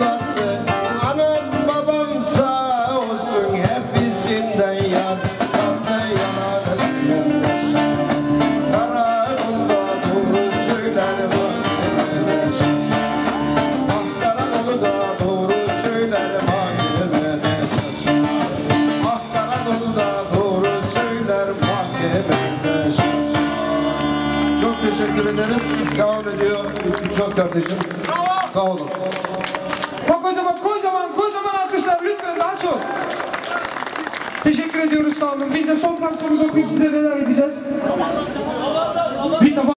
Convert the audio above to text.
uzattı. Anam babam sağ olsun hep bizimden yan. Kanlı yanar Karakolda doğru söyler mahkemeler. Ah Karakolda doğru söyler mahkemeler. Ah Karakolda doğru söyler mahkemeler. Çok teşekkür ederim. Devam ediyor. Çok kardeşim. Sağ olun. Kocaman alkışlar lütfen daha çok. Teşekkür ediyoruz, sağ olun. Biz de son parçamızı okuyup size veda edeceğiz. Bir defa